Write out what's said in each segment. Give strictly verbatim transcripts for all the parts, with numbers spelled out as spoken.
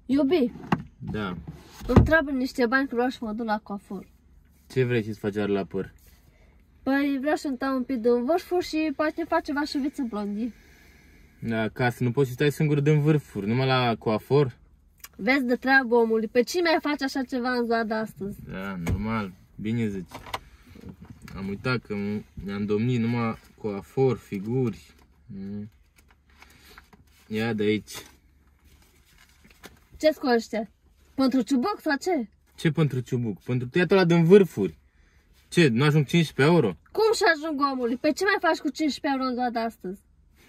Iubi, Da. îmi trebuie niște bani că vreau să mă duc la coafor. Ce vrei să-ți faci la păr? Păi vreau să-mi dau un pic de învârfuri și poate fac ceva șuviță blondii. Da, acasă nu poți să stai singur de învârfuri, numai la coafor? Vezi de treabă, omului. Pe cine mai face așa ceva în ziua de astăzi? Da, normal. Bine zici. Am uitat că mi-am domnit numai coafor, figuri. Ia de aici. Ce-ți cu ăștia? Pentru ciubuc sau ce? Ce pentru ciubuc? Pentru tăiatul ăla de învârfuri. Ce, nu ajung cincisprezece euro? Cum și ajung, omului? Pe ce mai faci cu cincisprezece euro în ziua de astăzi?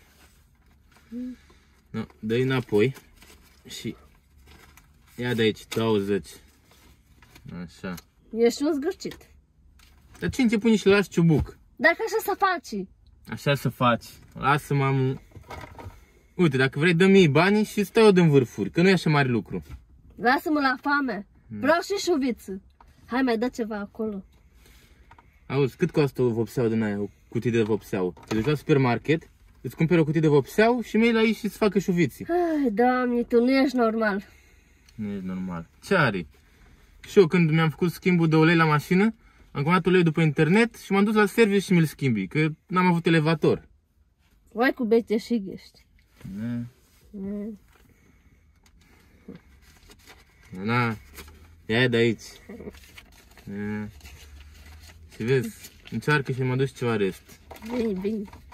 No, dă-i înapoi. Și ia de aici, douăzeci. Așa. Ești un zgârcit. Dar ce început și lași ciubuc? Dacă așa să faci. Așa să faci. Lasă-mă, am... Uite, dacă vrei, dă mie banii și stai eu de învârfuri, că nu e așa mare lucru. Lasă-mă la foame. Vreau și șuviță. Hai, mai dă ceva acolo. Auzi, cât costă o vopseaua din aia, o cutie de vopseau? Te duci la supermarket, îți cumperi o cutie de vopseau și mergi la ei și îți facă șuviții. Ai, Doamne, tu nu ești normal. Nu e normal. Ce are? Și eu când mi-am făcut schimbul de ulei la mașină, am cumpărat ulei după internet și m-am dus la service și mi-l schimbi, că n-am avut elevator. Vai cu beteșig ești. Ne. Mm. Na, ia de aici. Ne. Și vezi, încearcă și mă duci ceva rest. Bine, bine.